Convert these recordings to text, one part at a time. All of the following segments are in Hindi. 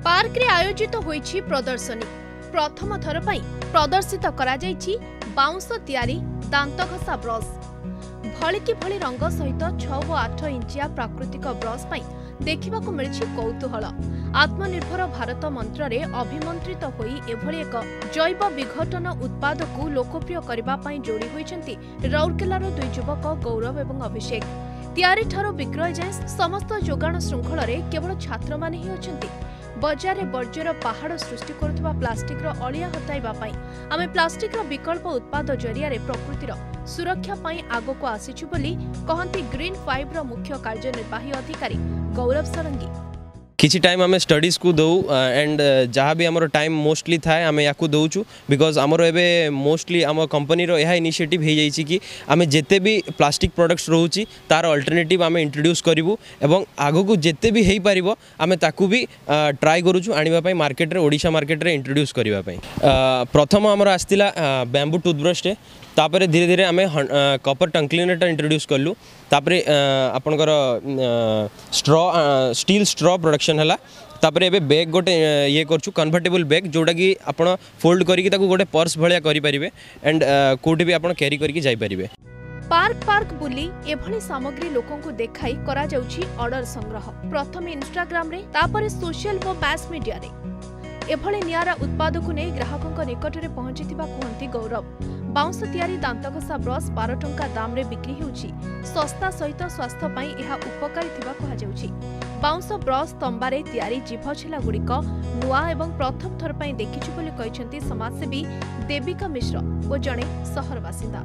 पार्क रे आयोजित होईछि प्रदर्शनी। प्रथम थर पई प्रदर्शित करा जाईछि बाउंस तयारी दांतघसा ब्रश। भलिकी भली रंग सहित 6 व 8 इंचिया प्राकृतिक ब्रश पई देखिबाकू मिलिछि कौतूहल। आत्मनिर्भर भारत मंत्र रे अभिमंत्रित होई एभली एक जैव विघटन उत्पाद को लोकप्रिय करबा पई जोड़ी होइछन्ति राउरकेलार दुई युवक गौरव एवं अभिषेक। तयारी ठारो विक्रय जाए समस्त जोगाण श्रृंखल रे केवल छात्र माने ही अछन्ति। बजार रे बर्ज्यर पहाड़ सृष्टि करुवा प्लास्टिक रो अलिया हटाइबा पई आमे प्लास्टिक रो विकल्प उत्पाद जरिया रे प्रकृतिर सुरक्षा पई आगो को आसीछु बोली कहंती ग्रीन 5 रो मुख्य कार्यनिर्वाही अधिकारी गौरव सरंगी। किसी टाइम आम स्टडीज को दौ एंड जहाँ भी आमर टाइम मोस्टली थाए आम या दौचु बिकज आमर एवं मोस्टली आम कंपनी यह इनिशिएटिव हो जाइए कि आम जिते भी प्लास्टिक प्रोडक्ट्स रोचे तार अल्टरनेटिव आम इंट्रोड्यूस करूँ एवं आग को जिते भी हो पार आम ताकू भी ट्राए करुचु आने मार्केट रे ओडिशा मार्केट रे इंट्रोड्यूस करने। प्रथम आमर आसला बैम्बू टूथब्रशटे तापर धीरे धीरे आम कपर टंग क्लीनर इंट्रोड्यूस कलु तापर आपणकर स्ट्रॉ स्टील स्ट्रॉ प्रोडक्शन है तापर एबे बैग गोटे ये करछु कन्वर्टेबल बैग जोटा कि आपण फोल्ड करिक ताकू गोटे पर्स भलिया करि परिबे एंड कोठी भी आपण कैरी करिक जाई परिबे। पार्क बुली एभली सामग्री लोकों को देखाई करा जाउछि ऑर्डर संग्रह। प्रथम इंस्टाग्राम रे तापर सोशल व मास मीडिया रे एभली नियारा उत्पाद को नहीं ग्राहकों निकट में पहुंचीथिबा कहंती गौरव। बाउंस तयारी दांतघसा ब्रश 12 टंका दाम रे बिक्री होउछि। सस्ता सहित स्वास्थ्य पई एहा उपकारी थिबा कहा जाउछि। बाउंस ब्रश तंबारे तयारी जीभ छेला गुड़िक नुआ एवं प्रथम थर पई देखिछु बोली कहिसंती समाजसेवी देविका मिश्र ओ जणे सहर बासिंदा।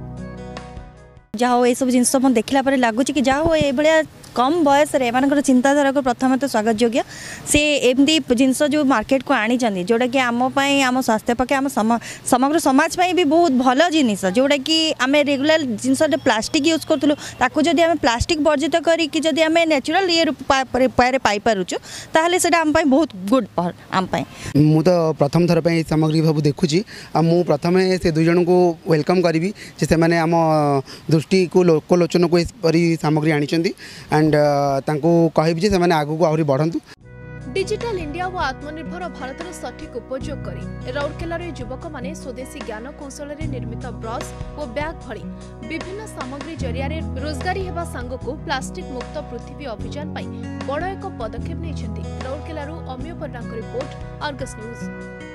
जाओ ये सब जिनस देखला पर लगुच कि जाओ ये कम बयस एम चिंताधारा को प्रथम तो स्वागत योग्य से एमती जिनस जो मार्केट को आनी जोटा कि आमपाई आम स्वास्थ्य पक्षे आम समग्र समाज भी बहुत भल जिनिस जोटा कि आम रेगुलर जिनस प्लास्टिक यूज करूँ ताकू जदि आम प्लास्टिक वर्जित करी आम नेचुरल ये उपाय पाइपरुचु ताहले सेटा आम बहुत गुड आम मु तो प्रथम थर पर सामग्री सब देखुची मु प्रथम से दुई जन को वेलकम करी से मैंने आम दृष्टि को लोकलोचन को सामग्री आनी एंड तांको कहबी जे से आगु को आहरी बढ़ंतु। डिजिटल इंडिया व आत्मनिर्भर भारत सठिक उपयोग करी राउरकेलार युवक माने स्वदेशी ज्ञान कौशल रे निर्मित ब्रश और बैग भली विभिन्न सामग्री जरिया रे रोजगारी हेबा सांगको प्लास्टिक मुक्त पृथ्वी अभियान पई बड़ एक पदक्षेप नेछंती। राउरकेलारू Amiya Parnank report, Argus news.